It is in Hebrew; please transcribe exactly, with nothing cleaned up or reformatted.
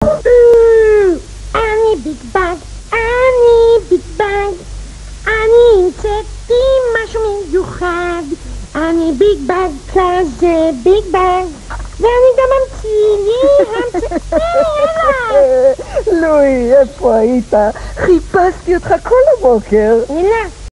אני ביג בג, אני ביג בג, אני המצאתי משהו מיוחד. אני ביג בג כזה ביג בג, ואני גם אמציא לי המצאתי. לואי, איפה היית? חיפשתי אותך כל הבוקר. הנה